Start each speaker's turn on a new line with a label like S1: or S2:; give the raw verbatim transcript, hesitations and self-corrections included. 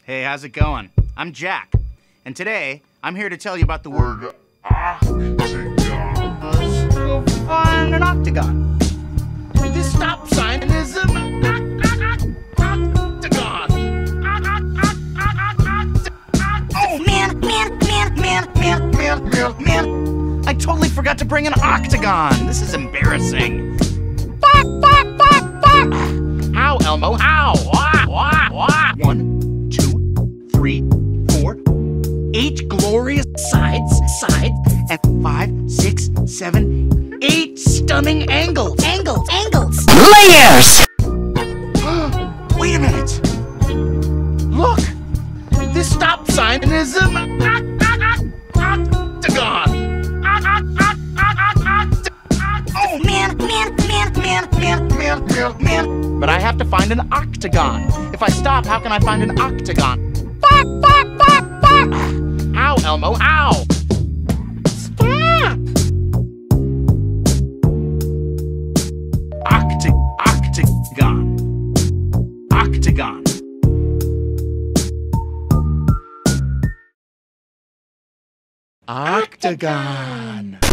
S1: Hey, how's it going? I'm Jack, and today I'm here to tell you about the word octagon. Let's go find an octagon. This stop sign is an octagon. Oh man, man, man, man, man, man, man, man! I totally forgot to bring an octagon. This is embarrassing. Fuck, fuck, fuck, fuck! How, Elmo? How? Wah, wah, wah. One, two, three, four, eight glorious sides, sides, and five, six, seven, eight stunning angles. Angles, angles.
S2: Layers!
S1: Wait a minute. Look, this stop sign is an octagon. Oh man, man, man, man, man, man, man, man. But I have to find an octagon. If I stop, how can I find an octagon? Fuck, fuck, fuck, fuck! Ow, Elmo, ow! Stop! Octa, octagon. Octagon. Octagon.